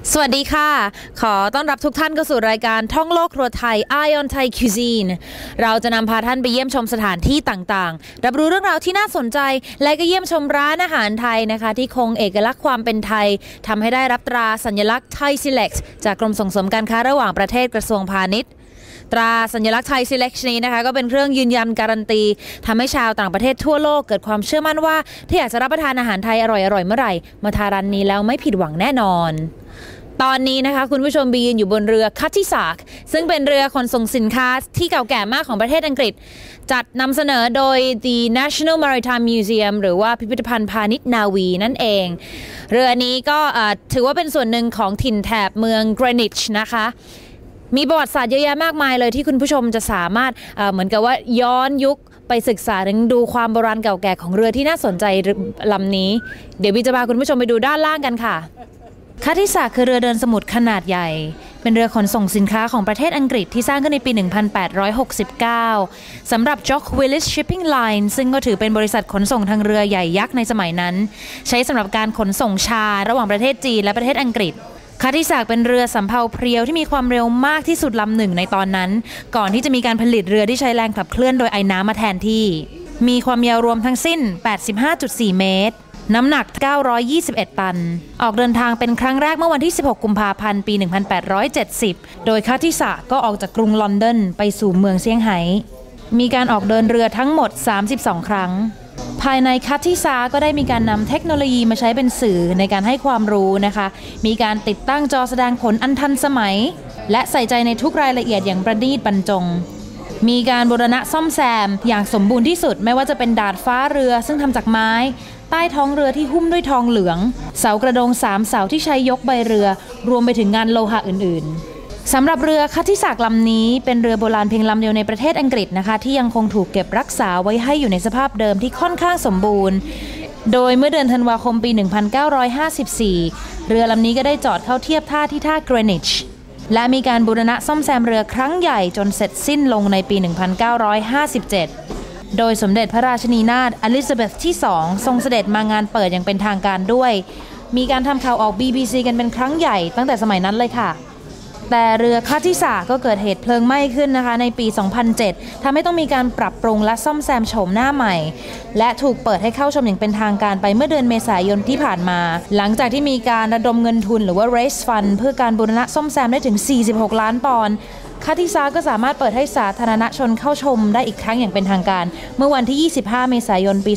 สวัสดีค่ะขอต้อนรับทุกท่านเข้าสู่รายการท่องโลกครัวไทย Eye on Thai Cuisine เราจะนำพาท่านไปเยี่ยมชมสถานที่ต่างๆรับรู้เรื่องราวที่น่าสนใจและก็เยี่ยมชมร้านอาหารไทยนะคะที่คงเอกลักษณ์ความเป็นไทยทำให้ได้รับตราสัญลักษณ์ Thai Select จากกรมส่งเสริมการค้าระหว่างประเทศกระทรวงพาณิชย์ตราสัญลักษณ์ Thai Select นี้นะคะก็เป็นเครื่องยืนยันการันตีทำให้ชาวต่างประเทศทั่วโลกเกิดความเชื่อมั่นว่าถ้าอยากจะรับประทานอาหารไทยอร่อยๆเมื่อไหร่มาทานร้านนี้แล้วไม่ผิดหวังแน่นอนตอนนี้นะคะคุณผู้ชมบียืนอยู่บนเรือคัตติสากซึ่งเป็นเรือขนส่งสินค้าที่เก่าแก่มากของประเทศอังกฤษจัดนำเสนอโดย The National Maritime Museum หรือว่าพิพิธภัณฑ์พาณิชย์นาวีนั่นเองเรือนี้ก็ถือว่าเป็นส่วนหนึ่งของถิ่นแถบเมือง Greenwich นะคะมีประวัติศาสตร์เยอะแยะมากมายเลยที่คุณผู้ชมจะสามารถเหมือนกับว่าย้อนยุคไปศึกษาดูความโบราณเก่าแก่ของเรือที่น่าสนใจลำนี้เดี๋ยวบีจะพาคุณผู้ชมไปดูด้านล่างกันค่ะคัตติสากคือเรือเดินสมุทรขนาดใหญ่เป็นเรือขนส่งสินค้าของประเทศอังกฤษที่สร้างขึ้นในปี 1869 สำหรับ Jock Willis Shipping Line ซึ่งก็ถือเป็นบริษัทขนส่งทางเรือใหญ่ยักษ์ในสมัยนั้นใช้สำหรับการขนส่งชาระหว่างประเทศจีนและประเทศอังกฤษคัตติสากเป็นเรือสำเภาเพรียวที่มีความเร็วมากที่สุดลำหนึ่งในตอนนั้นก่อนที่จะมีการผลิตเรือที่ใช้แรงขับเคลื่อนโดยไอน้ำมาแทนที่มีความยาวรวมทั้งสิ้น 85.4 เมตรน้ำหนัก 921 ตันออกเดินทางเป็นครั้งแรกเมื่อวันที่ 16 กุมภาพันธ์ ปี 1870 โดยคัตติสากก็ออกจากกรุงลอนดอนไปสู่เมืองเซี่ยงไฮ้มีการออกเดินเรือทั้งหมด 32 ครั้งภายในคัตติสาก็ได้มีการนำเทคโนโลยีมาใช้เป็นสื่อในการให้ความรู้นะคะมีการติดตั้งจอแสดงผลอันทันสมัยและใส่ใจในทุกรายละเอียดอย่างประณีตบรรจงมีการบูรณะซ่อมแซมอย่างสมบูรณ์ที่สุดไม่ว่าจะเป็นดาดฟ้าเรือซึ่งทำจากไม้ใต้ท้องเรือที่หุ้มด้วยทองเหลืองเสากระโดง3 เสาที่ใช้ยกใบเรือรวมไปถึงงานโลหะอื่นๆสำหรับเรือคัตติสากลำนี้เป็นเรือโบราณเพียงลำเดียวในประเทศอังกฤษนะคะที่ยังคงถูกเก็บรักษาไว้ให้อยู่ในสภาพเดิมที่ค่อนข้างสมบูรณ์โดยเมื่อเดือนธันวาคมปี 1954 เรือลำนี้ก็ได้จอดเข้าเทียบท่าที่ท่า Greenwich และมีการบูรณะซ่อมแซมเรือครั้งใหญ่จนเสร็จสิ้นลงในปี 1957 โดยสมเด็จพระราชินีนาถอลิซาเบธที่ 2 ทรงเสด็จมางานเปิดอย่างเป็นทางการด้วยมีการทำข่าวออก BBC กันเป็นครั้งใหญ่ตั้งแต่สมัยนั้นเลยค่ะแต่เรือคัตติสากก็เกิดเหตุเพลิงไหม้ขึ้นนะคะในปี 2007 ทำให้ต้องมีการปรับปรุงและซ่อมแซมโฉมหน้าใหม่และถูกเปิดให้เข้าชมอย่างเป็นทางการไปเมื่อเดือนเมษายนที่ผ่านมาหลังจากที่มีการระดมเงินทุนหรือว่า raise fund เพื่อการบูรณะซ่อมแซมได้ถึง 46 ล้านปอนด์คัตติสาก็สามารถเปิดให้สาธารณชนเข้าชมได้อีกครั้งอย่างเป็นทางการเมื่อวันที่ 25 เมษายน ปี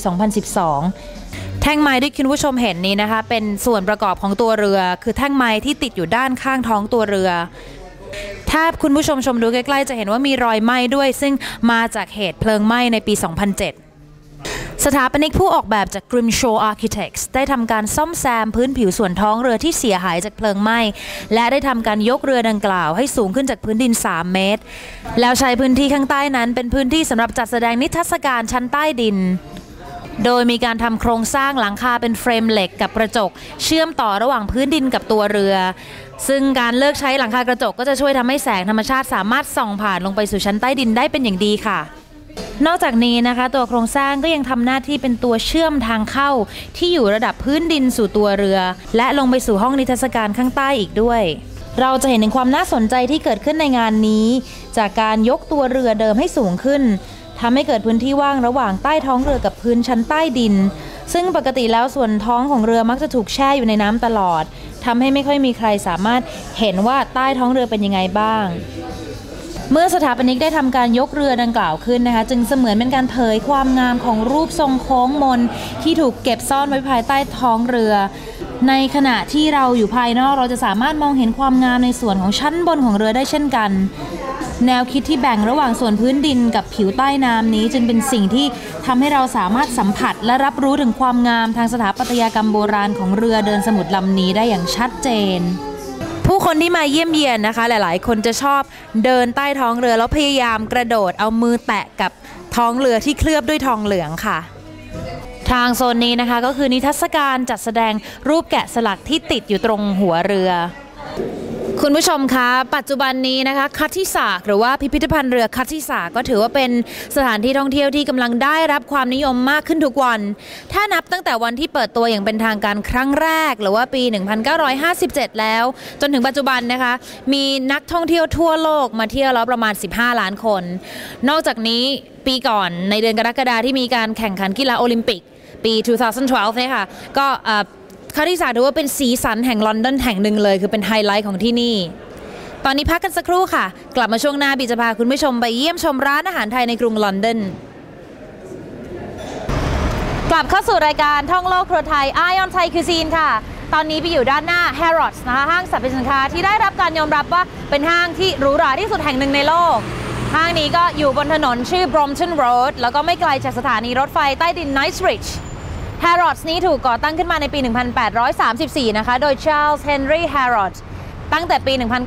2012 แท่งไม้ที่คุณผู้ชมเห็นนี้นะคะเป็นส่วนประกอบของตัวเรือคือแท่งไม้ที่ติดอยู่ด้านข้างท้องตัวเรือถ้าคุณผู้ชมชมดูใกล้ๆจะเห็นว่ามีรอยไหม้ด้วยซึ่งมาจากเหตุเพลิงไหม้ในปี 2007 สถาปนิกผู้ออกแบบจาก Grimshaw Architects ได้ทำการซ่อมแซมพื้นผิวส่วนท้องเรือที่เสียหายจากเพลิงไหม้และได้ทำการยกเรือดังกล่าวให้สูงขึ้นจากพื้นดิน 3 เมตรแล้วใช้พื้นที่ข้างใต้นั้นเป็นพื้นที่สำหรับจัดแสดงนิทรรศการชั้นใต้ดินโดยมีการทำโครงสร้างหลังคาเป็นเฟรมเหล็กกับกระจกเชื่อมต่อระหว่างพื้นดินกับตัวเรือซึ่งการเลิกใช้หลังคากระจกก็จะช่วยทำให้แสงธรรมชาติสามารถส่องผ่านลงไปสู่ชั้นใต้ดินได้เป็นอย่างดีค่ะนอกจากนี้นะคะตัวโครงสร้างก็ยังทำหน้าที่เป็นตัวเชื่อมทางเข้าที่อยู่ระดับพื้นดินสู่ตัวเรือและลงไปสู่ห้องนิทรรศการข้างใต้อีกด้วยเราจะเห็นถึงความน่าสนใจที่เกิดขึ้นในงานนี้จากการยกตัวเรือเดิมให้สูงขึ้นทำให้เกิดพื้นที่ว่างระหว่างใต้ท้องเรือกับพื้นชั้นใต้ดินซึ่งปกติแล้วส่วนท้องของเรือมักจะถูกแช่อยู่ในน้ำตลอดทำให้ไม่ค่อยมีใครสามารถเห็นว่าใต้ท้องเรือเป็นยังไงบ้างเมื่อสถาปนิกได้ทำการยกเรือดังกล่าวขึ้นนะคะจึงเสมือนเป็นการเผยความงามของรูปทรงโค้งมนที่ถูกเก็บซ่อนไว้ภายใต้ท้องเรือในขณะที่เราอยู่ภายนอกเราจะสามารถมองเห็นความงามในส่วนของชั้นบนของเรือได้เช่นกันแนวคิดที่แบ่งระหว่างส่วนพื้นดินกับผิวใต้น้ำนี้จึงเป็นสิ่งที่ทำให้เราสามารถสัมผัสและรับรู้ถึงความงามทางสถาปัตยกรรมโบราณของเรือเดินสมุทรลำนี้ได้อย่างชัดเจนผู้คนที่มาเยี่ยมเยียนนะคะหลายๆคนจะชอบเดินใต้ท้องเรือแล้วพยายามกระโดดเอามือแตะกับท้องเรือที่เคลือบด้วยทองเหลืองค่ะทางโซนนี้นะคะก็คือนิทรรศการจัดแสดงรูปแกะสลักที่ติดอยู่ตรงหัวเรือคุณผู้ชมคะปัจจุบันนี้นะคะคัตติสากหรือว่าพิพิธภัณฑ์เรือคัตติสากก็ถือว่าเป็นสถานที่ท่องเที่ยวที่กำลังได้รับความนิยมมากขึ้นทุกวันถ้านับตั้งแต่วันที่เปิดตัวอย่างเป็นทางการครั้งแรกหรือว่าปี 1957 แล้วจนถึงปัจจุบันนะคะมีนักท่องเที่ยวทั่วโลกมาเที่ยวแล้วประมาณ15 ล้านคนนอกจากนี้ปีก่อนในเดือนกรกฎาคมที่มีการแข่งขันกีฬาโอลิมปิกปี 2012 เนี่ยค่ะก็คัตติสากถือว่าเป็นสีสันแห่งลอนดอนแห่งหนึ่งเลยคือเป็นไฮไลท์ของที่นี่ตอนนี้พักกันสักครู่ค่ะกลับมาช่วงหน้าบีจะพาคุณผู้ชมไปเยี่ยมชมร้านอาหารไทยในกรุงลอนดอนกลับเข้าสู่รายการท่องโลกครัวไทย Eye on Thai Cuisine ค่ะตอนนี้ไปอยู่ด้านหน้า Harrods นะคะห้างสรรพสินค้าที่ได้รับการยอมรับว่าเป็นห้างที่หรูหราที่สุดแห่งหนึ่งในโลกห้างนี้ก็อยู่บนถนนชื่อ Brompton Road แล้วก็ไม่ไกลจากสถานีรถไฟใต้ดิน Knightsbridge Harrods นี้ถูกก่อตั้งขึ้นมาในปี 1834 นะคะ โดย Charles Henry Harrod ตั้งแต่ปี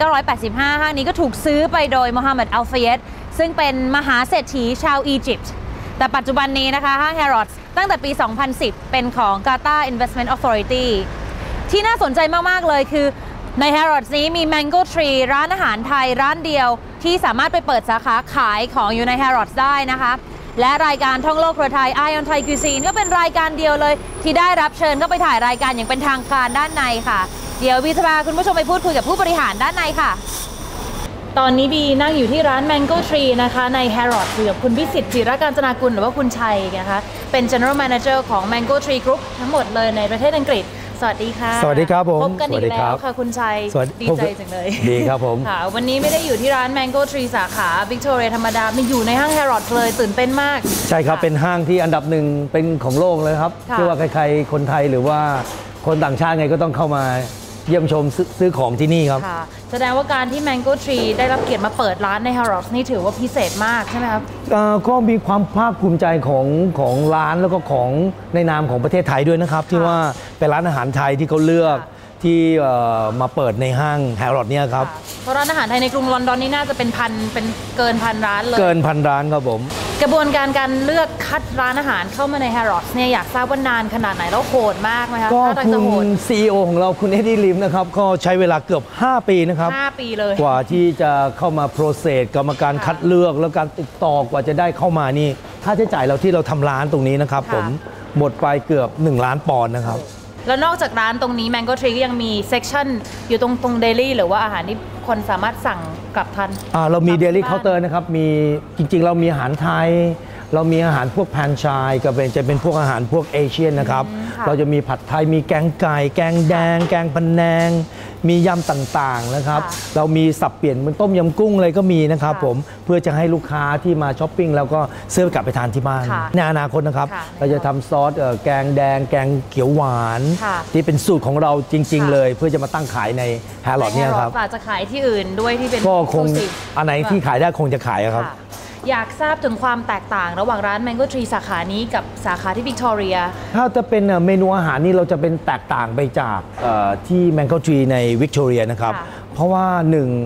1985 ห้างนี้ก็ถูกซื้อไปโดยโมฮัมหมัด อัลฟายดซึ่งเป็นมหาเศรษฐีชาวอียิปต์ แต่ปัจจุบันนี้นะคะห้าง Harrods ตั้งแต่ปี 2010 เป็นของ Qatar Investment Authority ที่น่าสนใจมากๆเลยคือใน Harrods นี้มี Mango Tree ร้านอาหารไทยร้านเดียวที่สามารถไปเปิดสาขาขายของอยู่ใน Harrods ได้นะคะและรายการท่องโลกครัวไทย Eye on Thai Cuisine ก็เป็นรายการเดียวเลยที่ได้รับเชิญเข้าไปถ่ายรายการอย่างเป็นทางการด้านในค่ะเดี๋ยวบีจะพาคุณผู้ชมไปพูดคุยกับผู้บริหารด้านในค่ะตอนนี้บีนั่งอยู่ที่ร้าน Mango Tree นะคะใน Harrods อยู่กับคุณพิสิทธิ์จิรการจนากุลหรือว่าคุณชัยนะคะเป็น General Manager ของ Mango Tree Group ทั้งหมดเลยในประเทศอังกฤษสวัสดีค่ะสวัสดีครับผมพบกันอีกแล้วค่ะคุณชัยดีใจจังเลยดีครับผมค่ะวันนี้ไม่ได้อยู่ที่ร้าน Mango Tree สาขา Victoria ธรรมดาไม่อยู่ในห้าง Harrods เลยตื่นเต้นมากใช่ครับเป็นห้างที่อันดับหนึ่งเป็นของโลกเลยครับเชื่อว่าใครๆคนไทยหรือว่าคนต่างชาติไงก็ต้องเข้ามาเยี่ยมชมซื้อของที่นี่ครับแสดงว่าการที่ Mango Tree ได้รับเกียรติมาเปิดร้านใน Harrods นี่ถือว่าพิเศษมากใช่ไหมครับก็มีความภาคภูมิใจของร้านแล้วก็ของในนามของประเทศไทยด้วยนะครับที่ว่าเป็นร้านอาหารไทยที่เขาเลือกที่มาเปิดในห้าง Harrods เนี่ยครับเพราะร้านอาหารไทยในกรุงลอนดอนนี่น่าจะเป็นเกินพันร้านเลยเกินพันร้านครับผมกระบวนการเลือกคัดร้านอาหารเข้ามาใน Harrods เนี่ยอยากทราบว่านานขนาดไหนแล้วโหดมากไหมคะก็คุณ CEO ของเราคุณเอ็ดดี้ลิมนะครับก็ใช้เวลาเกือบ5 ปีนะครับ 5 ปีเลยกว่าที่จะเข้ามาโปรเซสกรรมการคัดเลือกแล้วการติดต่อกว่าจะได้เข้ามานี่ค่าใช้จ่ายเราที่เราทำร้านตรงนี้นะครับผมหมดไปเกือบ1 ล้านปอนด์นะครับแล้วนอกจากร้านตรงนี้ Mango Tree ก็ยังมีเซกชันอยู่ตรงเดลี่หรือว่าอาหารที่คนสามารถสั่งกลับทันเรามีเดลี่เคาน์เตอร์นะครับมีจริงๆเรามีอาหารไทยเรามีอาหารพวกแพนชายก็จะเป็นพวกอาหารพวกเอเชียนนะครับเราจะมีผัดไทยมีแกงไก่แกงแดงแกงพะแนงมียำต่างๆนะครับเรามีสับเปลี่ยนเป็นต้มยำกุ้งอะไรก็มีนะครับผมเพื่อจะให้ลูกค้าที่มาช้อปปิ้งแล้วก็ซื้อกลับไปทานที่บ้านในอนาคตนะครับเราจะทำซอสแกงแดงแกงเขียวหวานที่เป็นสูตรของเราจริงๆเลยเพื่อจะมาตั้งขายใน Harrods เนี่ยครับอาจจะขายที่อื่นด้วยที่เป็นก็คงอันไหนที่ขายได้คงจะขายครับอยากทราบถึงความแตกต่างระหว่างร้าน Mango Tree สาขานี้กับสาขาที่ Victoria ถ้าจะเป็นเมนูอาหารนี่เราจะเป็นแตกต่างไปจากที่ Mango Tree ใน Victoria นะครับเพราะว่า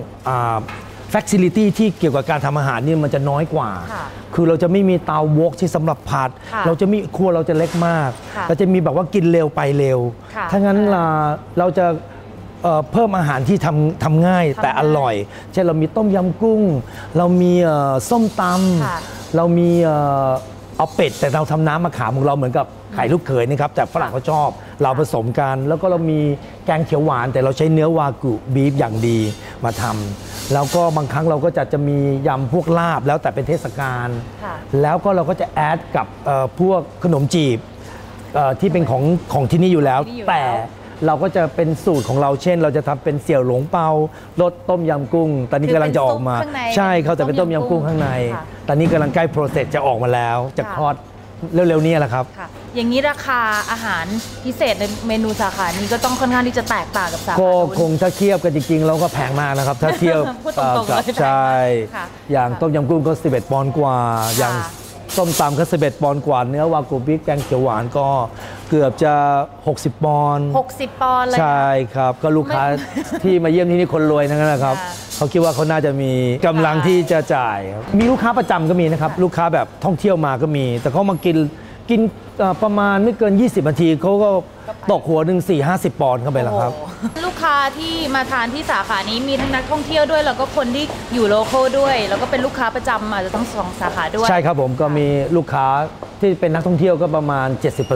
facility ที่เกี่ยวกับการทำอาหารนี่มันจะน้อยกว่าคือเราจะไม่มีเตาโวกที่สำหรับผัดเราจะมีครัวเราจะเล็กมากเราจะมีแบบว่ากินเร็วไปเร็วถ้างั้นเราจะเพิ่มอาหารที่ทำง่ายแต่อร่อยเช่นเรามีต้มยำกุ้งเรามีส้มตำเรามีเอาเป็ดแต่เราทำน้ำมะขามของเราเหมือนกับไข่ลูกเขยนะครับแต่ฝรั่งเขาชอบเราผสมกันแล้วก็เรามีแกงเขียวหวานแต่เราใช้เนื้อวากุบีฟอย่างดีมาทำแล้วก็บางครั้งเราก็จะมียำพวกลาบแล้วแต่เป็นเทศกาลแล้วก็เราก็จะแอดกับพวกขนมจีบที่เป็นของที่นี่อยู่แล้วแต่เราก็จะเป็นสูตรของเราเช่นเราจะทำเป็นเสี่ยวหลงเปารสต้มยำกุ้งตอนนี้กำลังจะออกมาใช่เขาแต่เป็นต้มยำกุ้งข้างในตอนนี้กำลังใกล้โปรเซสจะออกมาแล้วจะคลอดเร็วๆนี้แหละครับอย่างนี้ราคาอาหารพิเศษในเมนูสาขานี้ก็ต้องค่อนข้างที่จะแตกต่างกับสาขาก็คงถ้าเทียบกันจริงๆแล้วก็แพงมากนะครับถ้าเทียบกับใช่อย่างต้มยำกุ้งก็11 ปอนด์กว่าอย่างส้มตำก็11 ปอนด์กว่าเนื้อวากุบิ๊กแกงเขียวหวานก็เกือบจะ60 ปอนด์ 60 ปอนด์เลยใช่ครับก็ลูกค้าที่มาเยี่ยมที่นี่คนรวยทั้งนั้นนะครับเขาคิดว่าเขาน่าจะมีกำลังที่จะจ่ายมีลูกค้าประจำก็มีนะครับลูกค้าแบบท่องเที่ยวมาก็มีแต่เขามากินประมาณไม่เกิน20 นาทีเขาก็ตกหัวหนึ่ง4-50 ปอนด์เข้าไปแล้วครับลูกค้าที่มาทานที่สาขานี้มีทั้งนักท่องเที่ยวด้วยแล้วก็คนที่อยู่โลคอลด้วยแล้วก็เป็นลูกค้าประจำอาจจะต้อง2 สาขาด้วยใช่ครับผมก็มีลูกค้าที่เป็นนักท่องเที่ยวก็ประมาณ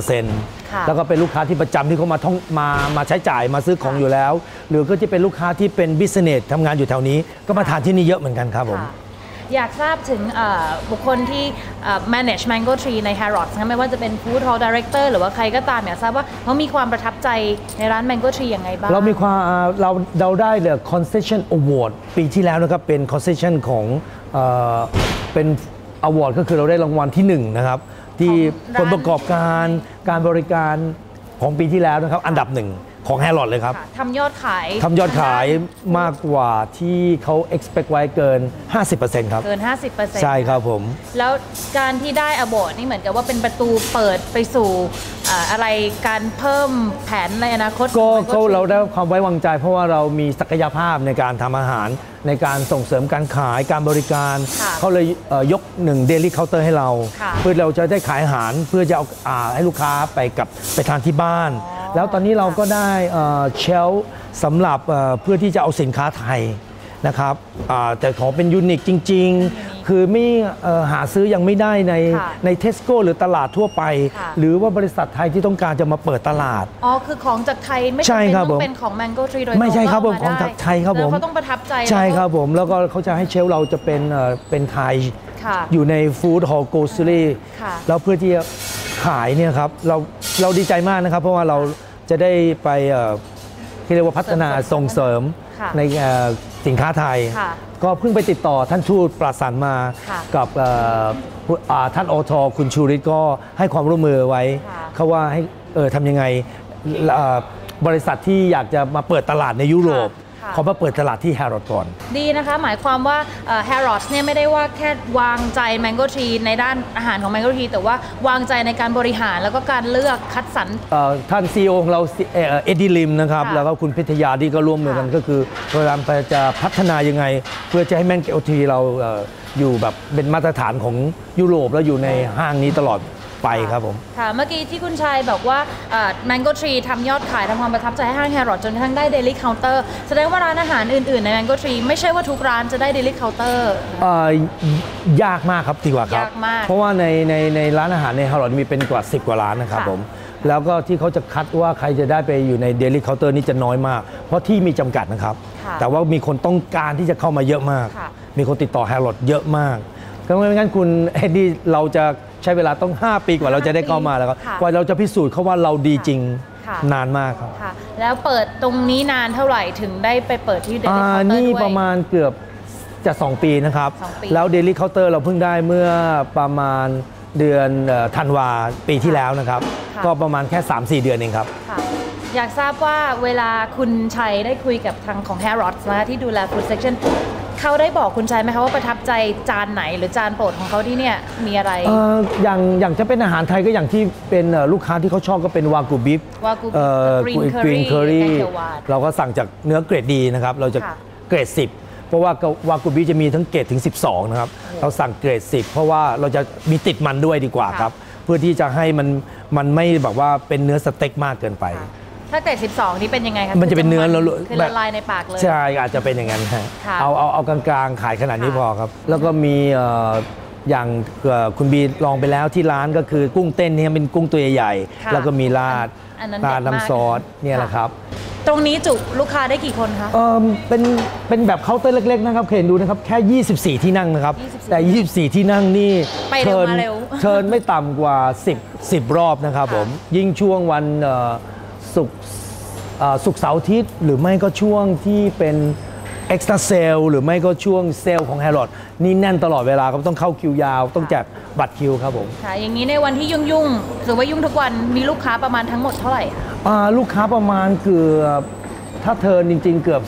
70%แล้วก็เป็นลูกค้าที่ประจำที่เขามาใช้จ่ายมาซื้อของอยู่แล้ว หรือก็จะเป็นลูกค้าที่เป็นบิสเนสทำงานอยู่แถวนี้ก็มาทานที่นี่เยอะเหมือนกันครับผมอยากทราบถึงบุคคลที่ manage Mango Tree ใน Harrods ไม่ว่าจะเป็น Food Hall Director หรือว่าใครก็ตามอยากทราบว่าเขามีความประทับใจในร้าน Mango Tree ยังไงบ้างเรามีความเราได้ The Concession Award ปีที่แล้วนะครับเป็น Concession ของเป็น Award ก็คือเราได้รางวัลที่1นะครับที่ผลประกอบการบริการของปีที่แล้วนะครับอันดับ1ของ Harrods เลยครับทำยอดขายมากกว่าที่เขา expect ไว้เกิน 50% ครับเกิน 50% ใช่ครับผมแล้วการที่ได้อวอร์ดนี่เหมือนกับว่าเป็นประตูเปิดไปสู่อะไรการเพิ่มแผนในอนาคตก็เราได้ความไว้วางใจเพราะว่าเรามีศักยภาพในการทำอาหารในการส่งเสริมการขายการบริการเขาเลยยก1 Daily Counter ให้เราเพื่อเราจะได้ขายอาหารเพื่อจะเอาให้ลูกค้าไปทานที่บ้านแล้วตอนนี้เราก็ได้เชลฟ์สำหรับเพื่อที่จะเอาสินค้าไทยนะครับแต่ขอเป็นยูนิคจริงๆคือไม่หาซื้อยังไม่ได้ในเทสโก้หรือตลาดทั่วไปหรือว่าบริษัทไทยที่ต้องการจะมาเปิดตลาดคือของจากไทยไม่ใช่ต้องเป็นของ Mango Tree โดยตรงไม่ใช่ครับผมของจากไทยครับผมเขาต้องประทับใจใช่ครับผมแล้วก็เขาจะให้เชลฟ์เราจะเป็นไทยอยู่ใน Food Hall Grocery แล้วเพื่อที่จะขายเนี่ยครับเราดีใจมากนะครับเพราะว่าเราจะได้ไปที่เรียกว่าพัฒนาส่งเสริมในสินค้าไทยก็เพิ่งไปติดต่อท่านทูตปราศน์มากับท่านอทคุณชูริตก็ให้ความร่วมมือไว้เขาว่าให้ทำยังไงบริษัทที่อยากจะมาเปิดตลาดในยุโรปเขามาเปิดตลาดที่ Harrods ก่อนดีนะคะหมายความว่า Harrods เนี่ยไม่ได้ว่าแค่วางใจ Mango Tree ในด้านอาหารของ Mango Tree แต่ว่าวางใจในการบริหารแล้วก็การเลือกคัดสรรท่าน CEO ของเราเอ็ดดี้ลิมนะครับแล้วก็คุณพิทยาที่ก็ร่วมมือกันก็คือพยายามจะพัฒนายังไงเพื่อจะให้ Mango Tree เราอยู่แบบเป็นมาตรฐานของยุโรปแล้วอยู่ในห้างนี้ตลอดไปครับผมค่ะเมื่อกี้ที่คุณชายบอกว่า Mango Tree ทำยอดขายทำความประทับใจให้ห้าง Harrods จนกระทั่งได้ Daily Counter แสดงว่าร้านอาหารอื่นๆใน Mango Tree ไม่ใช่ว่าทุกร้านจะได้ Daily Counter ยากมากครับดีกว่าครับเพราะว่าในร้านอาหารใน Harrods มีเป็นกว่า10 กว่าร้านนะครับผมแล้วก็ที่เขาจะคัดว่าใครจะได้ไปอยู่ใน Daily Counter นี่จะน้อยมากเพราะที่มีจำกัดนะครับแต่ว่ามีคนต้องการที่จะเข้ามาเยอะมากมีคนติดต่อ Harrods เยอะมากก็ไม่งั้นคุณเอ็ดดี้เราจะใช้เวลาต้อง5 ปีกว่าเราจะได้เข้ามาแล้วครับกว่าเราจะพิสูจน์เขาว่าเราดีจริงนานมากครับแล้วเปิดตรงนี้นานเท่าไหร่ถึงได้ไปเปิดที่ Daily Counter นี่ประมาณเกือบจะ2 ปีนะครับแล้ว Daily Counter เราเพิ่งได้เมื่อประมาณเดือนธันวาปีที่แล้วนะครับก็ประมาณแค่ 3-4 เดือนเองครับอยากทราบว่าเวลาคุณชัยได้คุยกับทางของ Harrods นะที่ดูแล Food Sectionเขาได้บอกคุณชัยไหมคะว่าประทับใจจานไหนหรือจานโปรดของเขาที่เนี่ยมีอะไรอย่างจะเป็นอาหารไทยก็อย่างที่เป็นลูกค้าที่เขาชอบก็เป็นวากุบิฟกรีนเคอรี่เราก็สั่งจากเนื้อเกรดดีนะครับเราจะเกรด10เพราะว่าวากุบิจะมีทั้งเกรดถึง12นะครับเราสั่งเกรด10เพราะว่าเราจะมีติดมันด้วยดีกว่าครับเพื่อที่จะให้มันไม่แบบว่าเป็นเนื้อสเต็กมากเกินไปถ้าเกรด12นี่เป็นยังไงครับมันจะเป็นเนื้อคือละลายในปากเลยใช่อาจจะเป็นอย่างนั้นฮะเอากลางๆขายขนาดนี้พอครับแล้วก็มีอย่างคุณบีลองไปแล้วที่ร้านก็คือกุ้งเต้นเนี่ยเป็นกุ้งตัวใหญ่ๆแล้วก็มีราดน้ำซอสเนี่ยแหละครับตรงนี้จุลูกค้าได้กี่คนคะเป็นแบบเคาน์เตอร์เล็กๆนะครับเห็นดูนะครับแค่24 ที่นั่งนะครับแต่24 ที่นั่งนี่เชิญไม่ต่ำกว่า10 รอบนะครับผมยิ่งช่วงวันศุกร์เสาร์อาทิตย์หรือไม่ก็ช่วงที่เป็นเอ็กซ์ตร้าเซลหรือไม่ก็ช่วงเซลของ Harrods นี่แน่นตลอดเวลาครับต้องเข้าคิวยาวต้องแจกบัตรคิวครับผมค่ะอย่างนี้ในวันที่ยุ่งหรือว่ายุ่งทุกวันมีลูกค้าประมาณทั้งหมดเท่าไหร่ลูกค้าประมาณเกือบถ้าเทิร์นจริงๆเกือบ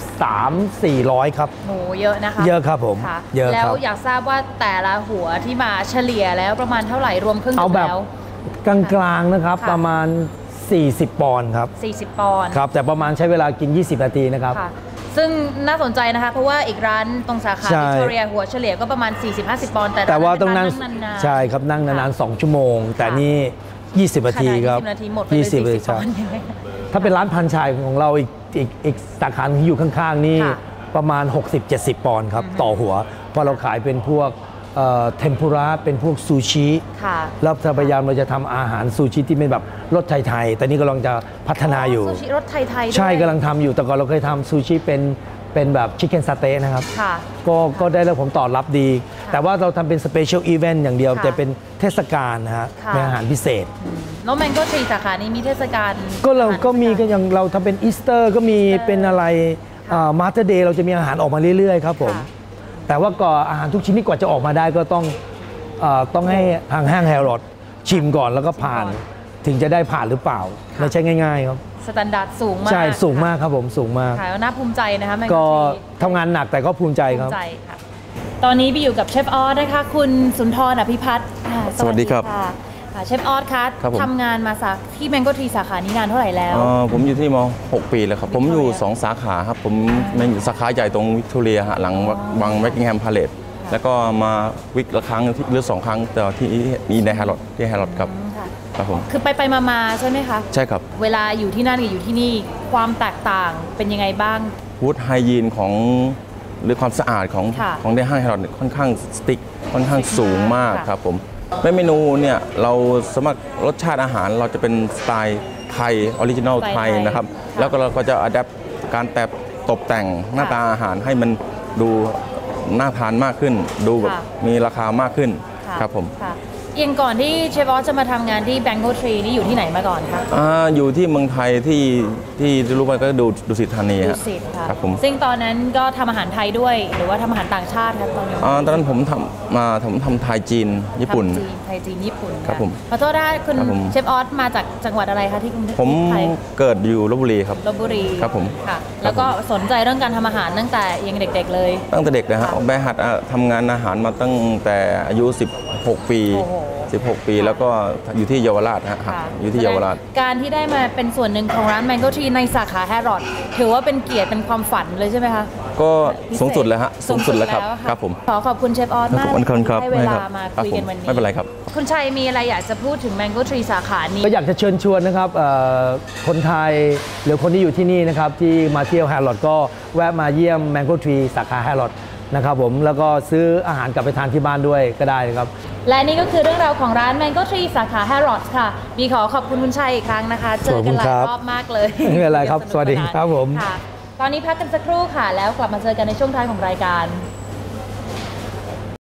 300-400 ครับโหเยอะนะคะเยอะครับผมเยอะแล้วอยากทราบว่าแต่ละหัวที่มาเฉลี่ยแล้วประมาณเท่าไหร่รวมเครื่องดื่มแล้วกลางๆนะครับประมาณ40 ปอนด์ครับ 40 ปอนด์ครับแต่ประมาณใช้เวลากิน20 นาทีนะครับซึ่งน่าสนใจนะคะเพราะว่าอีกร้านตรงสาขาวิกตอเรียหัวเฉลี่ยก็ประมาณ40-50 ปอนด์แต่ว่าต้องนั่งใช่ครับนั่งนานๆ2 ชั่วโมงแต่นี่ 20 นาทีครับ 20 นาทีหมดไปเลย40 ใช่ถ้าเป็นร้านพันชายของเราอีกสาขาที่อยู่ข้างๆนี่ประมาณ 60-70 ปอนด์ครับต่อหัวเพราะเราขายเป็นพวกเทมปุระเป็นพวกซูชิแล้วพยายามเราจะทำอาหารซูชิที่เป็นแบบรสไทยๆแต่นี่กำลังจะพัฒนาอยู่ซูชิรสไทยๆใช่กำลังทำอยู่แต่ก่อนเราเคยทำซูชิเป็นแบบชิคเก้นสเต๊ะนะครับก็ได้แล้วผมตอบรับดีแต่ว่าเราทำเป็นสเปเชียลอีเวนต์อย่างเดียวแต่เป็นเทศกาลนะฮะเป็นอาหารพิเศษแล้วแมงโก้ทรีสาขานี้มีเทศกาลก็เราก็มีก็อย่างเราทำเป็นอีสเตอร์ก็มีเป็นอะไรมาสเตอร์เดย์เราจะมีอาหารออกมาเรื่อยๆครับผมแต่ว่าก็อาหารทุกชิ้นที่กว่าจะออกมาได้ก็ต้องให้ทางห้างแฮร์รอดชิมก่อนแล้วก็ผ่านถึงจะได้ผ่านหรือเปล่าไม่ใช่ง่ายๆครับสแตนดาร์ดสูงมากใช่สูงมากครับผมสูงมากน่าภูมิใจนะคะก็ทำงานหนักแต่ก็ภูมิใจครับตอนนี้ไปอยู่กับเชฟออสนะคะคุณสุนทรอภิพัฒน์สวัสดีครับเชฟออสคะทำงานมาที่แมงโก้ทรีสาขานี้นานเท่าไหร่แล้วผมอยู่ที่ม6 ปีแล้วครับผมอยู่2สาขาครับผมอยู่สาขาใหญ่ตรงวิกตอเรียหลังวังแบกิงแฮมพาเลทแล้วก็มาวิกละครั้งหรือ2 ครั้งแต่ที่มีในแฮร์รอดที่แฮร์รอดครับครับผมคือไปมาใช่ไหมคะใช่ครับเวลาอยู่ที่นั่นกับอยู่ที่นี่ความแตกต่างเป็นยังไงบ้างวูดไฮยีนของหรือความสะอาดของในห้างแฮร์รอดค่อนข้างสติ๊กค่อนข้างสูงมากครับผมเมนูเนี่ยเราสมัครรสชาติอาหารเราจะเป็นสไตล์ไทยออริจินัลไทยนะครับแล้วก็เราก็จะอัดแอปการตกแต่งหน้าตาอาหารให้มันดูน่าทานมากขึ้นดูแบบมีราคามากขึ้นครับผมยังก่อนที่เชฟออสจะมาทำงานที่แมงโก้ทรีนี่อยู่ที่ไหนมาก่อนคะอยู่ที่เมืองไทยที่รู้ว่าก็ดูสิทธานีครับผมซึ่งตอนนั้นก็ทำอาหารไทยด้วยหรือว่าทำอาหารต่างชาติครับตอนนั้นผมทำไทยจีนญี่ปุ่นไทยจีนญี่ปุ่นครับผมขอโทษได้คุณเชฟออสมาจากจังหวัดอะไรคะที่กรุงเทพผมเกิดอยู่ลพบุรีครับลพบุรีครับผมค่ะแล้วก็สนใจเรื่องการทำอาหารตั้งแต่ยังเด็กๆเลยตั้งแต่เด็กนะฮะไปหัดทำงานอาหารมาตั้งแต่อายุ16 ปี16 ปีแล้วก็อยู่ที่เยาวราชฮะอยู่ที่เยาวราชการที่ได้มาเป็นส่วนหนึ่งของร้านแมงโก้ทรีในสาขาแฮร์รอดถือว่าเป็นเกียรติเป็นความฝันเลยใช่ไหมคะก็สูงสุดเลยฮะสูงสุดแล้วครับผมขอบคุณเชฟออสมากให้เวลามาคุยกันวันนี้ไม่เป็นไรครับคุณชัยมีอะไรอยากจะพูดถึงแมงโก้ทรีสาขานี้ก็อยากจะเชิญชวนนะครับคนไทยหรือคนที่อยู่ที่นี่นะครับที่มาเที่ยวแฮร์รอดก็แวะมาเยี่ยมแมงโก้ทรีสาขาแฮร์รอดนะครับผมแล้วก็ซื้ออาหารกลับไปทานที่บ้านด้วยก็ได้ครับและนี่ก็คือเรื่องราวของร้าน Mango Tree สาขา Harrods ค่ะมีขอขอบคุณคุณชัยอีกครั้งนะคะเจอกันหลายรอบมากเลยไม่เป็นไรครับสวัสดีครับผมตอนนี้พักกันสักครู่ค่ะแล้วกลับมาเจอกันในช่วงท้ายของรายการ